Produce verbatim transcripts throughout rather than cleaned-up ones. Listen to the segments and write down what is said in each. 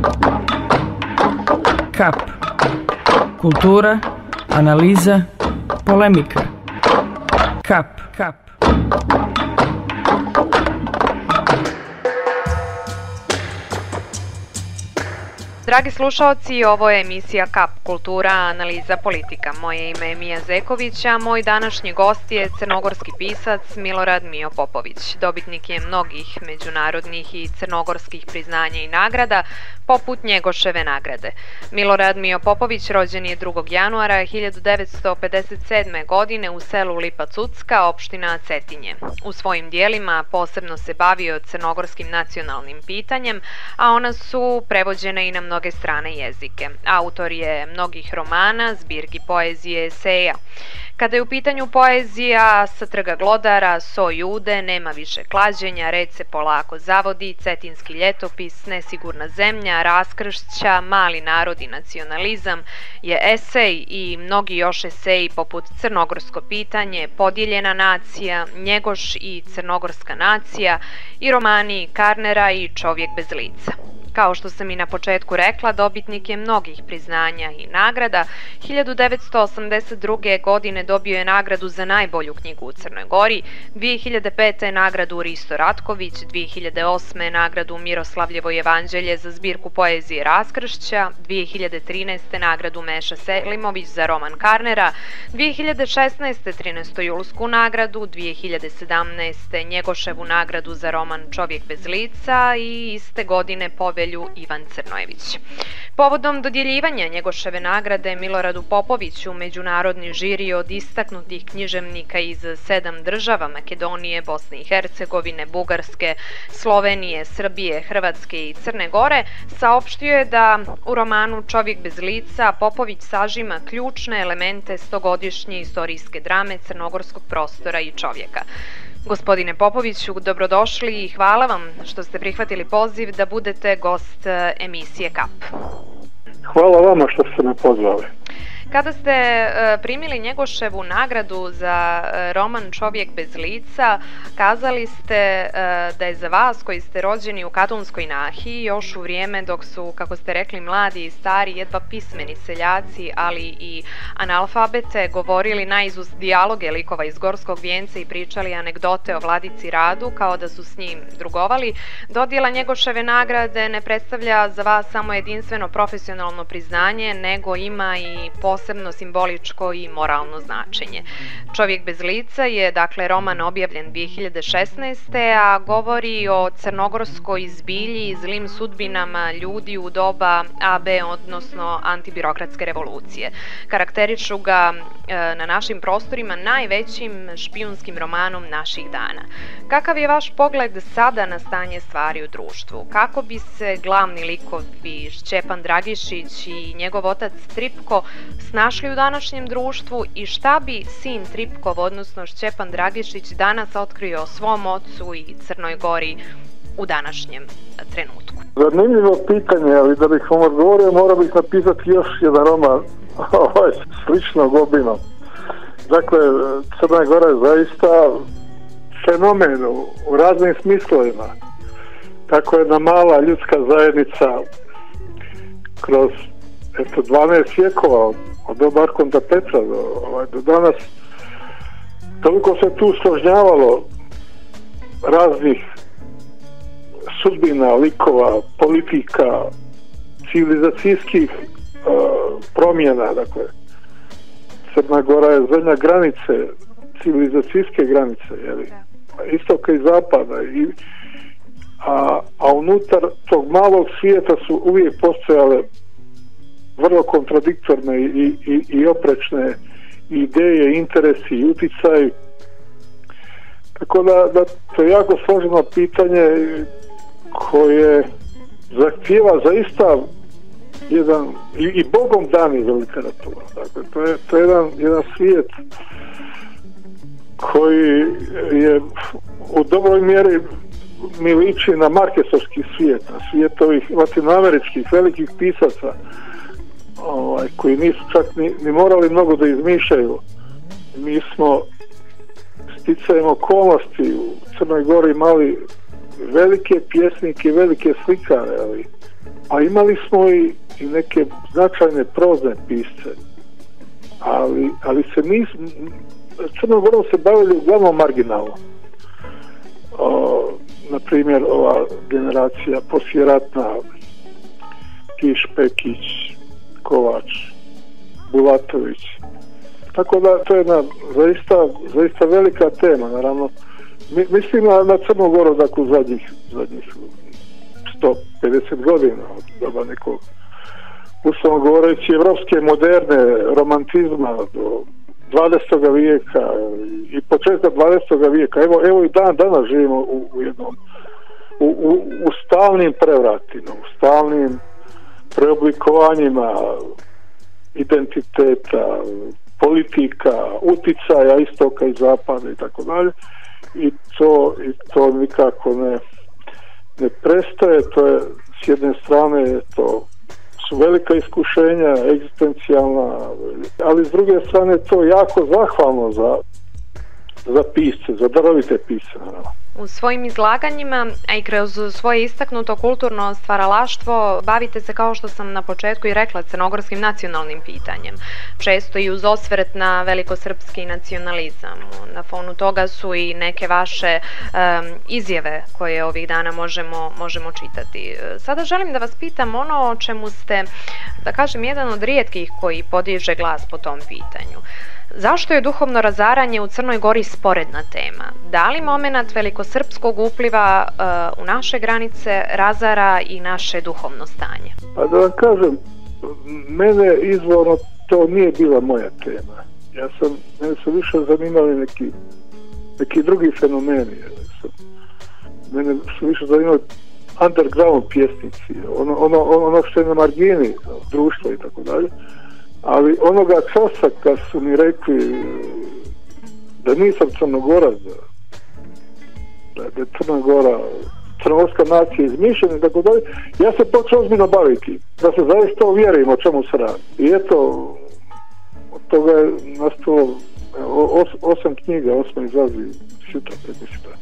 Kap. Kultura, analiza, polemika. Kap. Kap. Dragi slušaoci, ovo je emisija Kap, kultura, analiza, politika. Moje ime je Mija Zeković, a moj današnji gost je crnogorski pisac Milorad Mijo Popović. Dobitnik je mnogih međunarodnih i crnogorskih priznanja i nagrada, poput Njegoševe nagrade. Milorad Mijo Popović rođen je drugog januara hiljadu devetsto pedeset sedme. godine u selu Lipa Cucka, opština Cetinje. U svojim dijelima posebno se bavio crnogorskim nacionalnim pitanjem, a ona su prevođene i na mnoge strane jezike. Autor je mnogih romana, zbirki poezije, eseja. Kada je u pitanju poezija, Sa trga glodara, So jude, Nema više klađenja, Red se polako zavodi, Cetinski ljetopis, Nesigurna zemlja, Raskršća, Mali narod i nacionalizam je esej i mnogi još eseji poput Crnogorsko pitanje, Podijeljena nacija, Njegoš i crnogorska nacija i romani Karnera i Čovjek bez lica. Kao što sam i na početku rekla, dobitnik je mnogih priznanja i nagrada. hiljadu devetsto osamdeset druge. godine dobio je nagradu za najbolju knjigu u Crnoj Gori, dvije hiljade pete. nagradu Risto Ratković, dvije hiljade osme. nagradu Miroslavljevo evanđelje za zbirku poezije Raskršća, dvije hiljade trinaeste. nagradu Meša Selimović za roman Karnera, dvije hiljade šesnaeste. trinaestojulsku nagradu, dvije hiljade sedamnaeste. Njegoševu nagradu za roman Čovjek bez lica i iste godine Povelju Ivan Crnojević. Povodom dodjeljivanja Njegoševe nagrade Miloradu Popoviću međunarodni žiri od istaknutih književnika iz sedam država Makedonije, Bosne i Hercegovine, Bugarske, Slovenije, Srbije, Hrvatske i Crne Gore saopštio je da u romanu Čovjek bez lica Popović sažima ključne elemente stogodišnje istorijske drame crnogorskog prostora i čovjeka. Gospodine Popoviću, dobrodošli i hvala vam što ste prihvatili poziv da budete gost emisije Kap. Hvala vama što ste me pozvali. Kada ste primili Njegoševu nagradu za roman Čovjek bez lica, kazali ste da je za vas koji ste rođeni u Katunskoj nahiji još u vrijeme dok su, kako ste rekli, mladi i stari, jedva pismeni seljaci, ali i analfabete, govorili naizust dijaloge likova iz Gorskog vijenca i pričali anegdote o Vladici Radu kao da su s njim drugovali, dodjela Njegoševe nagrade ne predstavlja za vas samo jedinstveno profesionalno priznanje, nego ima i posebno posebno simboličko i moralno značenje. Čovjek bez lica je, dakle, roman objavljen dvije hiljade šesnaeste. a govori o crnogorskoj zbilji i zlim sudbinama ljudi u doba A B, odnosno antibirokratske revolucije. Karakterišu ga e, na našim prostorima najvećim špijunskim romanom naših dana. Kakav je vaš pogled sada na stanje stvari u društvu? Kako bi se glavni likovi Šćepan Dragišić i njegov otac Tripko snašli u današnjem društvu i šta bi sin Tripkov, odnosno Šćepan Dragišić, danas otkrio o svom ocu i Crnoj Gori u današnjem trenutku? Zanimljivo pitanje, ali da bih vam odgovorio mora bih napisati još jedan roman ovaj, sličnog obima. Dakle, Crna Gora je zaista fenomen u, u raznim smislovima. Tako jedna mala ljudska zajednica kroz eto, dvanaest vjekova, od doba Arkonta Petra do, ovaj, do danas, toliko se tu složnjavalo raznih sudbina, likova, politika, civilizacijskih uh, promjena. Dakle, Crna Gora je zemlja granice, civilizacijske granice, jeli? Istoka i zapada. I, a, a unutar tog malog svijeta su uvijek postojale vrlo kontradiktorne i, i, i oprečne ideje, interesi i utjecaj. Tako da, da to je jako složeno pitanje koje zahtijeva zaista jedan i, i bogom dani za literaturu. Dakle, to je, to je jedan, jedan svijet koji je u dobroj mjeri mi liči na markesovski svijet, na svijet ovih latinoameričkih velikih pisaca, ovaj, koji nisu čak ni, ni morali mnogo da izmišljaju. Mi smo sticajem okolnosti u Crnoj Gori imali velike pjesnike, velike slikare, ali a imali smo i, i neke značajne prozne pisce, ali, ali se nismo, Crnom Gorom se bavili uglavnom marginalno. O, na primjer, ova generacija poslijeratna, Kiš, Pekić, Kovač, Bulatović. Tako da to je jedna zaista, zaista velika tema, naravno. Mi, mislim na, na Crnu Goru, dakle, u zadnjih, zadnjih sto pedeset godina, od doba nekog, uslovno govoreći, evropske moderne romantizma do dvadestog vijeka i početka dvadestog vijeka. Evo, evo i dan danas živimo u, u jednom u, u, u stalnim prevratima, u stalnim preoblikovanjima identiteta, politika, uticaja istoka i zapada i tako dalje. I to, i to nikako ne, ne prestaje. To je, s jedne strane je to su velika iskušenja, egzistencijalna, ali s druge strane to jako zahvalno za, za pisce, za darovite pisce, naravno. U svojim izlaganjima, a i kroz svoje istaknuto kulturno stvaralaštvo, bavite se, kao što sam na početku i rekla, crnogorskim nacionalnim pitanjem. Često i uz osvrt na velikosrpski nacionalizam. Na fonu toga su i neke vaše um, izjave koje ovih dana možemo, možemo čitati. Sada želim da vas pitam ono o čemu ste, da kažem, jedan od rijetkih koji podiže glas po tom pitanju. Zašto je duhovno razaranje u Crnoj Gori sporedna tema? Da li moment velikosrpskog upliva uh, u naše granice razara i naše duhovno stanje? Pa da vam kažem, mene izvorno to nije bila moja tema. Ja sam, mene su više zanimali neki, neki drugi fenomeni. Sam, mene su više zanimali underground pjesnici, ono, ono, ono što je na margini društva i tako dalje. Ali onoga časa kad su mi rekli da nisam Crnogorac, da, da je Crna Gora, crnogorska nacija izmišljena i tako dalje, ja se počeo ozbiljno baviti, da se zaista uvjerim o čemu se radi. I eto, od toga je nastalo os, osam knjiga, osma izlazi sutra, preko sutra.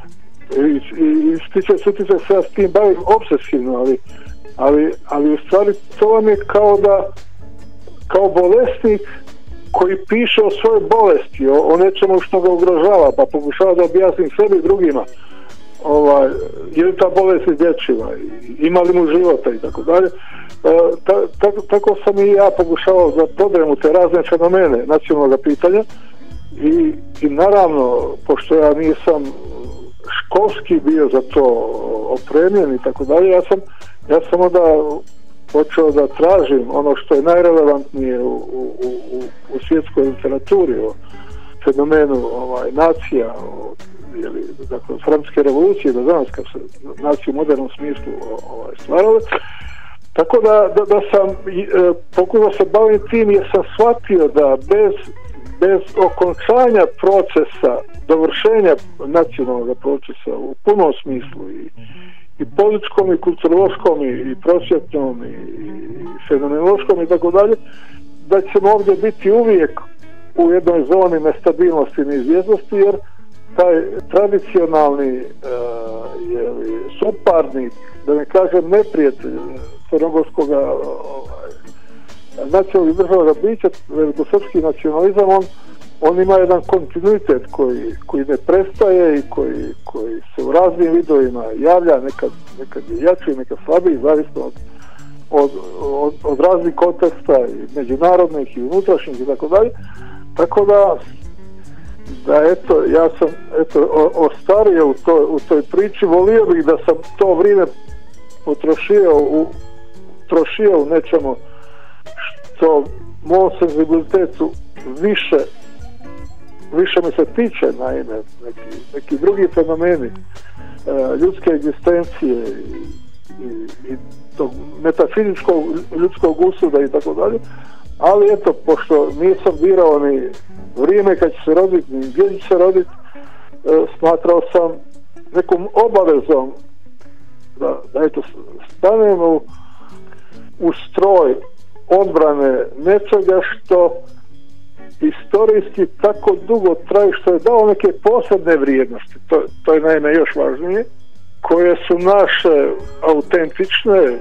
I, i, i stiče sutice se ja s tim bavim obsesivno, ali, ali, ali u stvari to vam je kao da kao bolesnik koji piše o svojoj bolesti, o, o nečemu što ga ugrožava, pa pokušava da objasnim sebi i drugima ovaj, je li ta bolest izlječiva, ima li mu života i tako dalje. Ta, ta, tako sam i ja pokušavao da prodajemo te razne fenomene nacionalnog pitanja i, i naravno, pošto ja nisam školski bio za to opremljen i tako dalje, ja sam, ja sam onda počeo da tražim ono što je najrelevantnije u, u, u, u svjetskoj literaturi o fenomenu ovaj, nacija, o, jeli, dakle, od francuske revolucije do danas kad se nacije u modernom smislu ovaj, stvarale. Tako da, da, da sam e, pokušao se baviti tim jer sam shvatio da bez, bez okončanja procesa, dovršenja nacionalnog procesa u punom smislu i i političkom, i kulturološkom, i prosvjetnom, i, i fenomenološkom i tako dalje, da ćemo ovdje biti uvijek u jednoj zoni nestabilnosti i neizvjesnosti, jer taj tradicionalni uh, jeli, suparnik, da ne kažem neprijatelj crnogorskog ovaj, nacionalnog državnog bića, velikosrpski nacionalizam, on on ima jedan kontinuitet koji, koji ne prestaje i koji, koji se u raznim vidovima javlja, nekad, nekad je jači, nekad slabiji, zavisno od, od, od, od raznih konteksta i međunarodnih i unutrašnjih i tako dalje. Tako da, da eto, ja sam eto, ostario u, to, u toj priči, volio bih da sam to vrijeme potrošio u, trošio u nečemu što moj senzibilitetu više više mi se tiče, naime, neki, neki drugi fenomeni e, ljudske egzistencije i, i, i tog metafizičkog ljudskog usuda i tako dalje, ali eto, pošto nisam birao ni vrijeme kad će se roditi, ni gdje će se roditi, e, smatrao sam nekom obavezom da, da eto, stanem u, u stroj odbrane nečega što historijski tako dugo traje, što je dao neke posebne vrijednosti, to, to je naime još važnije, koje su naše autentične,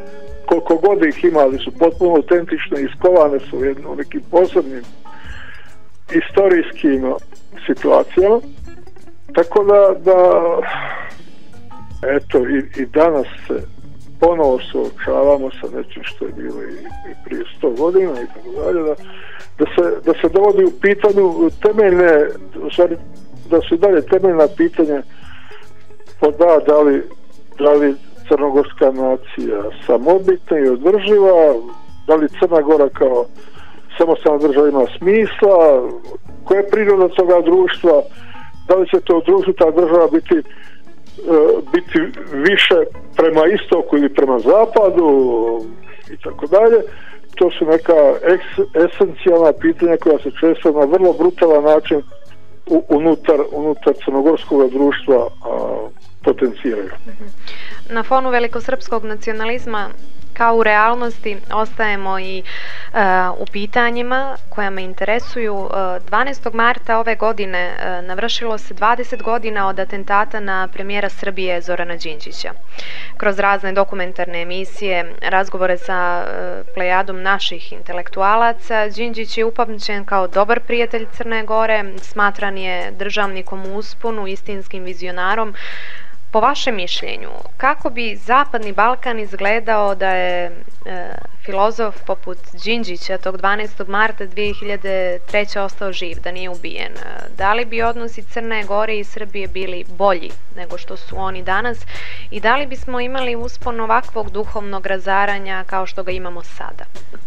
koliko god ih ima, ali su potpuno autentične, iskovane su u nekim posebnim istorijskim situacijama. Tako da, da eto, i, i danas se ponovo suočavamo sa nečim što je bilo i, i prije sto godina i tako dalje, da, da, se, da se dovodi u pitanju temeljne, u stvari, da su dalje temeljna pitanja poda, da li, da li crnogorska nacija samobitna i održiva, da li Crna Gora kao samostalna država ima smisla, koja je priroda toga društva, da li će to društvo, ta država biti, uh, biti više prema istoku ili prema zapadu i tako dalje. To su neka eks, esencijalna pitanja koja se često na vrlo brutalan način u, unutar, unutar crnogorskog društva a, potenciraju. Na fonu velikosrpskog nacionalizma kao u realnosti ostajemo i uh, u pitanjima koja me interesuju. Uh, dvanaestog marta ove godine uh, navršilo se dvadeset godina od atentata na premijera Srbije Zorana Đinđića. Kroz razne dokumentarne emisije, razgovore sa uh, plejadom naših intelektualaca, Đinđić je upamćen kao dobar prijatelj Crne Gore, smatran je državnikom u usponu, istinskim vizionarom. Po vašem mišljenju, kako bi Zapadni Balkan izgledao da je e, filozof poput Đinđića tog dvanaestog marta dve hiljade treće. ostao živ, da nije ubijen? Da li bi odnosi Crne Gore i Srbije bili bolji nego što su oni danas i da li bismo imali uspon ovakvog duhovnog razaranja kao što ga imamo sada?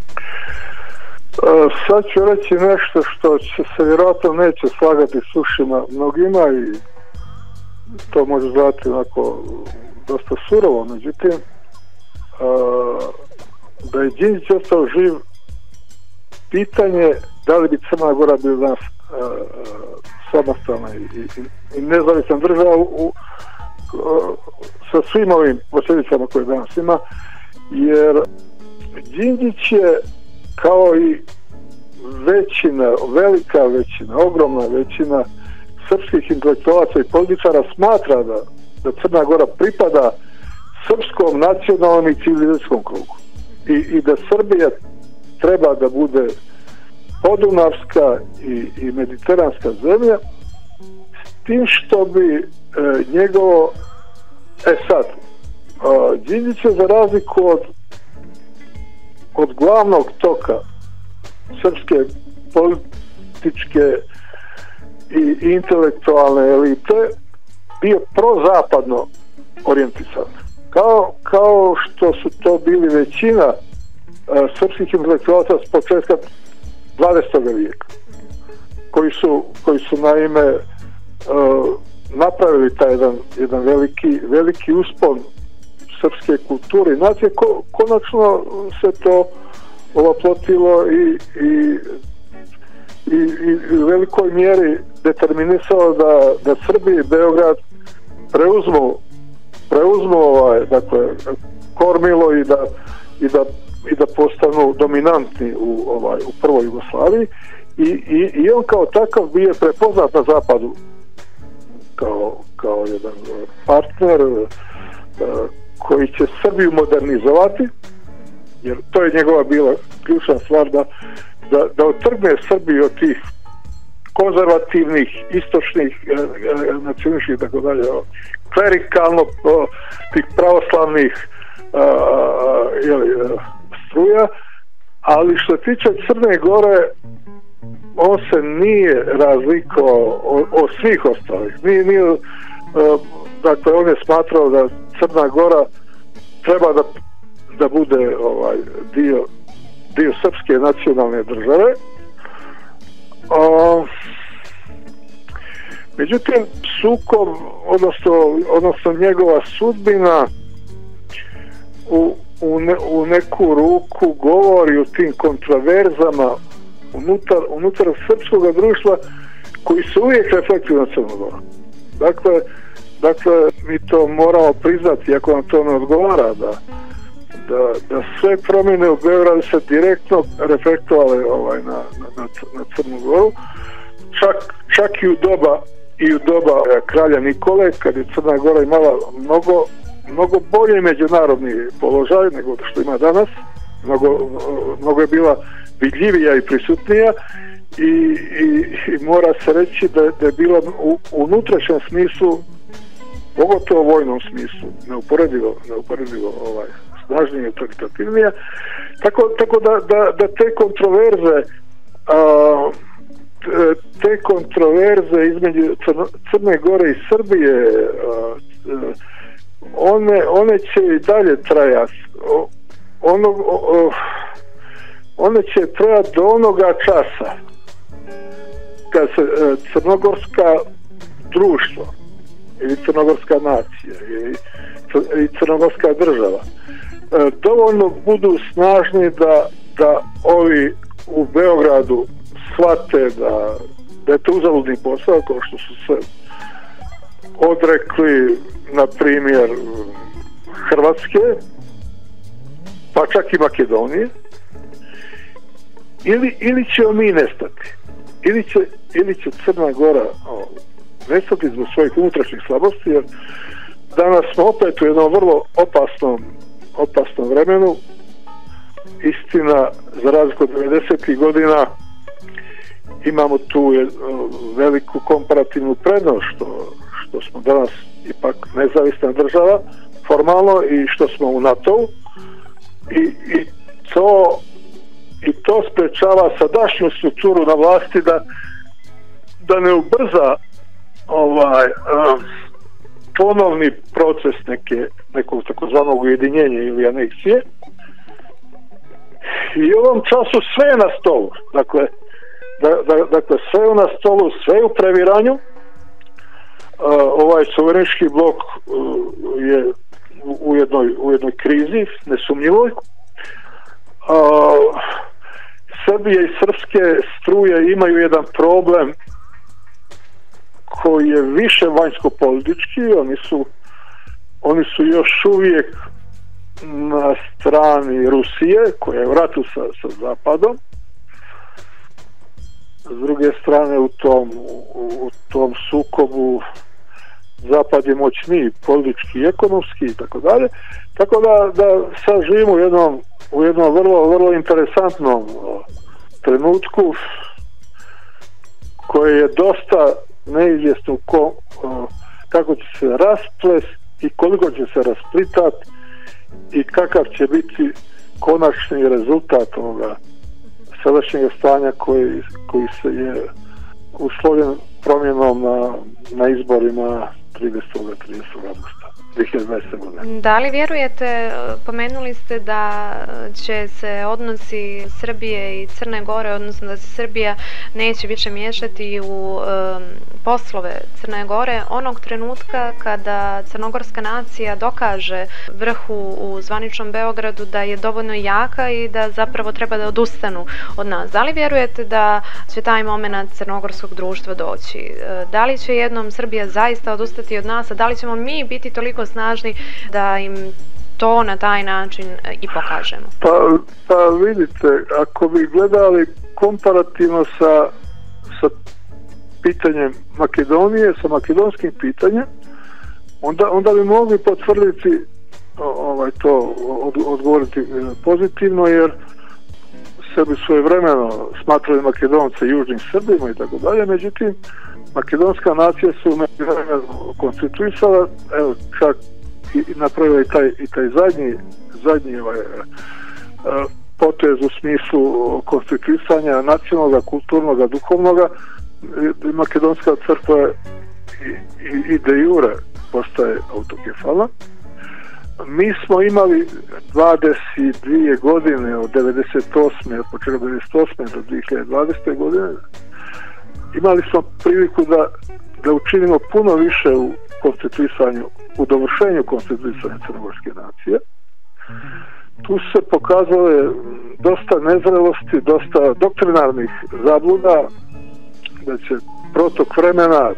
Sad ću reći nešto što će se vjerojatno neće slagati s ušima mnogima i to može zvati onako dosta surovo, međutim da je Đinđić ostao živ, pitanje da li bi Crna Gora bila danas samostalna i, i, i nezavisna država u, u, sa svim ovim posljedicama koje danas ima, jer Đinđić je kao i većina, velika većina, ogromna većina srpskih intelektualaca i političara smatra da, da Crna Gora pripada srpskom nacionalnom i civilizacijskom krugu i, i da Srbija treba da bude podunavska i, i mediteranska zemlja, s tim što bi e, njegovo e sad e, Đinđić je za razliku od od glavnog toka srpske političke i intelektualne elite bio prozapadno orijentisan. Kao, kao što su to bili većina uh, srpskih intelektualaca s početka dvadesetog vijeka, koji su, koji su naime uh, napravili taj jedan, jedan veliki, veliki uspon srpske kulture i nacije. Ko, konačno se to oplotilo i, i I, i u velikoj mjeri determinisao da, da Srbija i Beograd preuzmu preuzmu ovaj, dakle, kormilo i da, i da, i da postanu dominantni u, ovaj, u prvoj Jugoslaviji i, i, i on kao takav bio prepoznat na zapadu kao, kao jedan partner uh, koji će Srbiju modernizovati, jer to je njegova bila ključna stvar, da Da, da otrgne Srbiju od tih konzervativnih, istočnih, e, e, nacionalističkih i tako dalje, klerikalno o, tih pravoslavnih a, a, jeli, struja, ali što se tiče Crne Gore, on se nije razlikovao od, od svih ostalih. Nije, nije, a, dakle, on je smatrao da Crna Gora treba da, da bude ovaj dio dio srpske nacionalne države. A, međutim, sukob, odnosno, odnosno njegova sudbina u, u, ne, u neku ruku govori o tim kontroverzama unutar, unutar srpskog društva koji se uvijek reflektuju na Crnu Goru. Dakle, dakle, mi to moramo priznati, iako nam to ne odgovara, da Da, da sve promjene u Beogradu se direktno reflektovale ovaj, na, na, na Crnu Goru. Čak, čak i u doba i u doba kralja Nikole, kad je Crna Gora imala mnogo mnogo bolji međunarodni položaj nego što ima danas, mnogo, mnogo je bila vidljivija i prisutnija i, i, i mora se reći da, da je bila u unutrašnjem smislu, pogotovo u vojnom smislu, neuporedivo, neuporedivo ovaj, snažnije i autoritativnija. Tako, tako da, da, da te kontroverze a, te kontroverze između Crne Gore i Srbije a, one, one će i dalje trajati. Ono, o, one će trajati do onoga časa kad se e, crnogorska društvo ili crnogorska nacija ili, i crnogorska država e, dovoljno budu snažni da, da ovi u Beogradu shvate da, da je to uzaludni posao, kao što su se odrekli na primjer Hrvatske, pa čak i Makedonije, ili, ili ćemo mi nestati, ili će, ili će Crna Gora o, nestati zbog svojih unutrašnjih slabosti, jer danas smo opet u jednom vrlo opasnom opasnom vremenu. Istina, za razliku od devedesetih godina imamo tu je, o, veliku komparativnu prednost što, što smo danas ipak nezavisna država formalno i što smo u NATO-u i, i to i to sprečava sadašnju strukturu na vlasti da da ne ubrza ovaj um, ponovni proces neke, nekog takozvanog ujedinjenja ili aneksije. I u ovom času sve je na stolu. Dakle, da, da, dakle sve je na stolu, sve je u previranju. Uh, ovaj suverenistički blok uh, je u, u, jednoj, u jednoj krizi, nesumnjivoj. Uh, Srbije i srpske struje imaju jedan problem koji je više vanjsko-politički. Oni su, oni su još uvijek na strani Rusije, koja je u ratu sa, sa Zapadom. S druge strane, u tom, u, u tom sukobu Zapad je moćniji politički i ekonomski i tako dalje. Tako da, da sad živimo u jednom, u jednom vrlo, vrlo interesantnom o, trenutku koje je dosta neizvjesno ko, o, kako će se rasplest i koliko će se rasplitati i kakav će biti konačni rezultat ovoga sadašnjeg stanja koji, koji se je uslovljen promjenom na, na izborima tridesetog avgusta dvije hiljade dvadeset godine. Da li vjerujete, pomenuli ste da će se odnosi Srbije i Crne Gore, odnosno da se Srbija neće više miješati u um, poslove Crne Gore onog trenutka kada crnogorska nacija dokaže vrhu u zvaničnom Beogradu da je dovoljno jaka i da zapravo treba da odustanu od nas. Da li vjerujete da će taj moment crnogorskog društva doći? Da li će jednom Srbija zaista odustati od nas, a da li ćemo mi biti toliko snažni da im to na taj način i pokažemo? Pa, pa vidite, ako bi gledali komparativno sa, sa pitanjem Makedonije, sa makedonskim pitanjem, onda, onda bi mogli potvrditi ovaj, to od, odgovoriti pozitivno, jer Srbi svojevremeno smatrali Makedonce južnim Srbima i tako dalje, međutim makedonska nacija su međuvremeno konstituisala, evo čak i napravila i taj, i taj zadnji zadnji ovaj, potez u smislu konstituisanja nacionalnog, kulturnog, duhovnog. Makedonska crkva i, i, i de jure postaje autokefalna. Mi smo imali dvadeset dvije godine od devedeset osme od početka devedeset osme do dvije hiljade dvadesete godine. Imali smo priliku da, da učinimo puno više u konstituisanju, u dovršenju konstituisanja crnogorske nacije. Tu se pokazale dosta nezrelosti, dosta doktrinarnih zabluda, da će protok vremena,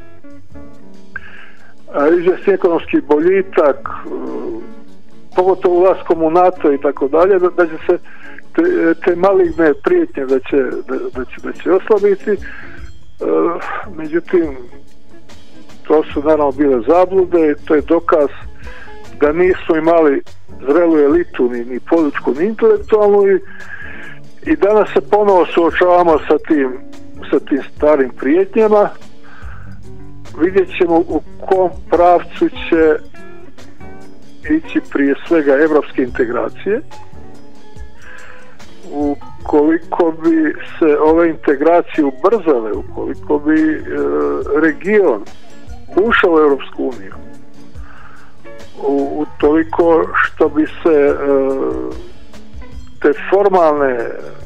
izvjesni ekonomski boljitak, pogotovo ulaskom u NATO i tako dalje, da će se te, te maligne prijetnje da će, da, da će, da će oslabiti. Međutim, to su naravno bile zablude i to je dokaz da nismo imali zrelu elitu ni, ni političku ni intelektualnu i, i danas se ponovo suočavamo sa tim, sa tim starim prijetnjama. Vidjet ćemo u kom pravcu će ići prije svega evropske integracije. Ukoliko bi se ove integracije ubrzale, ukoliko bi e, region ušao u Europsku uniju, u, u toliko što bi se e, te formalne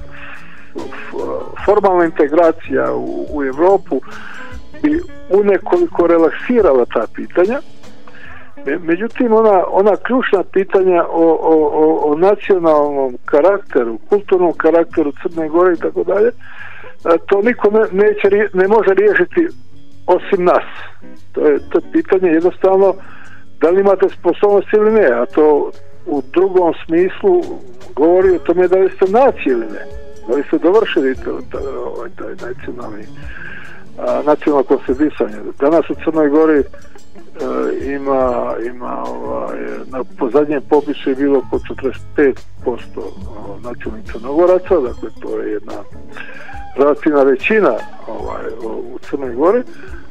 formalna integracija u, u Europu bi unekoliko relaksirala ta pitanja. Međutim, ona, ona ključna pitanja o, o, o, o nacionalnom karakteru, kulturnom karakteru Crne Gore i tako dalje, to niko ne, neće, ne može riješiti osim nas. To je, to je pitanje jednostavno da li imate sposobnost ili ne, a to u drugom smislu govori o tome da li ste nacije ili ne, da li ste dovršili to, to, ovaj, taj nacionalni a, nacionalno konstituisanje. Danas u Crnoj Gori ima, ima ovaj, na, po zadnjem popisu je bilo oko četrdeset pet posto nacionalnih Crnogoraca, dakle to je jedna relativna većina ovaj, u Crnoj Gori,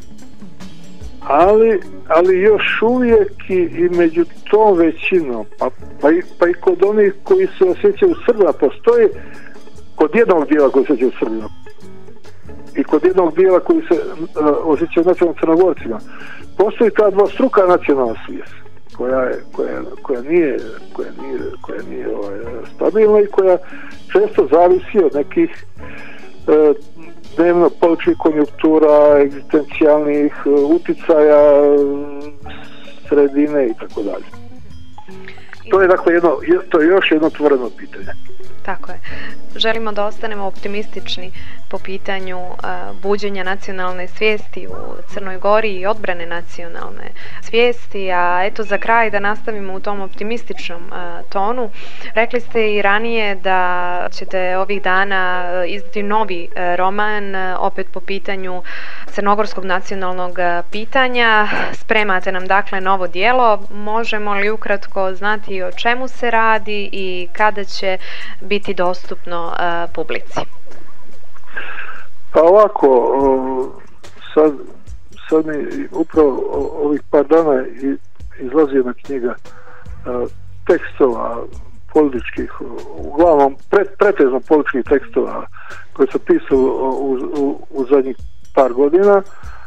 ali, ali još uvijek i, i među tom većinom, pa, pa, i, pa i kod onih koji se osjećaju Srbima, postoji kod jednog dijela koji se osjećaju Srbima i kod jednog dijela koji se uh, osjećaju nacionalnim Crnogorcima, postoji ta dvostruka nacionalna svijest koja, je, koja, koja nije, koja nije, koja nije ovaj, stabilna i koja često zavisi od nekih uh, dnevno političkih konjunktura, egzistencijalnih uh, uticaja, sredine i tako dalje. To je dakle jedno, to je još jedno otvoreno pitanje. Tako je. Želimo da ostanemo optimistični po pitanju uh, buđenja nacionalne svijesti u Crnoj Gori i odbrane nacionalne svijesti, a eto za kraj da nastavimo u tom optimističnom uh, tonu. Rekli ste i ranije da ćete ovih dana izdati novi uh, roman, uh, opet po pitanju crnogorskog nacionalnog uh, pitanja. Spremate nam dakle novo djelo. Možemo li ukratko znati o čemu se radi i kada će biti dostupno uh, publici? Pa ovako, sad, sad mi upravo ovih par dana izlazi jedna knjiga tekstova političkih, uglavnom pre, pretežno političkih tekstova koje su pisali u, u, u zadnjih par godina.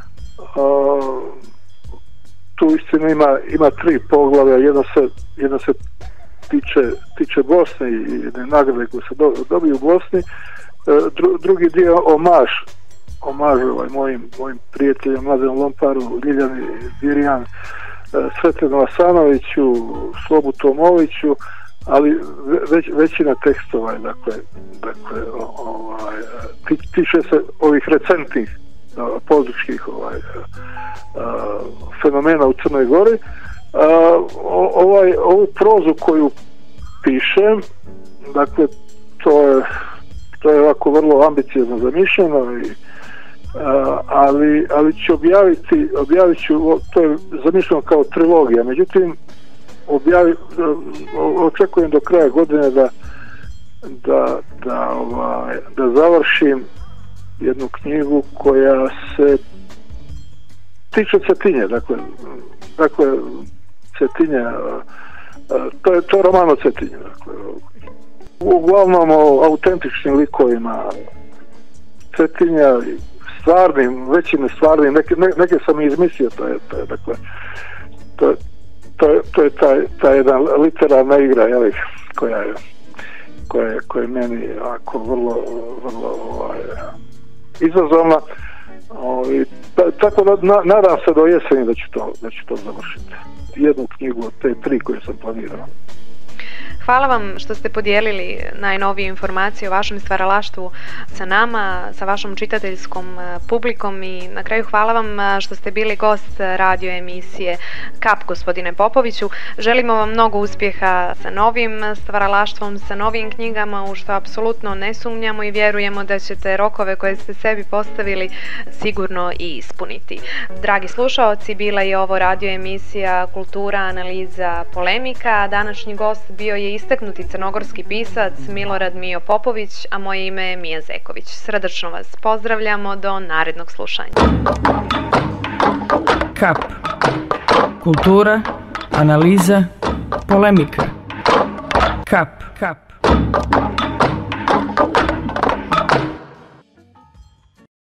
Tu istinu ima, ima tri poglavlja, jedno se, jedno se tiče, tiče Bosne i jedne nagrade koje se do, dobiju u Bosni. Dru, drugi dio omaž omaž ovaj, mojim, mojim prijateljima Mladenom Lomparu, Ljiljani Dirjan, Sretlenu Asanoviću, Slobu Tomoviću, ali već, većina tekstova je dakle, dakle ovaj, tiče se ovih recentnih političkih ovaj, fenomena u Crnoj Gori. Ovaj, ovu prozu koju pišem, dakle to je to je ovako vrlo ambiciozno zamišljeno, i, a, ali, ali ću objaviti, objavit ću, to je zamišljeno kao trilogija, međutim objavi, očekujem do kraja godine da da, da, ovaj, da završim jednu knjigu koja se tiče Cetinje, dakle, dakle Cetinja, to je, to je roman o Cetinju, dakle, uglavnom o autentičnim likovima Cetinja, stvarnim, većim stvarnim, neke, ne, neke sam i izmislio, to je, to je dakle, to je, to je, to je taj, taj jedna literarna igra, jeli, koja je, koja je, koja je meni ako vrlo, vrlo ovaj, izazovna. I, tako da na, nadam se do jeseni da ću to, da ću to završiti. Jednu knjigu od te tri koje sam planirao. Hvala vam što ste podijelili najnovije informacije o vašem stvaralaštvu sa nama, sa vašom čitateljskom publikom i na kraju hvala vam što ste bili gost radio emisije Kap, gospodine Popoviću. Želimo vam mnogo uspjeha sa novim stvaralaštvom, sa novim knjigama, u što apsolutno ne sumnjamo i vjerujemo da ćete rokove koje ste sebi postavili sigurno i ispuniti. Dragi slušaoci, bila je ovo radio emisija Kultura, analiza, polemika. Današnji gost bio je istaknuti crnogorski pisac Milorad Mijo Popović, a moje ime je Mija Zeković. Srdačno vas pozdravljamo do narednog slušanja. Kap. Kultura, analiza, polemika. Kap. Kap.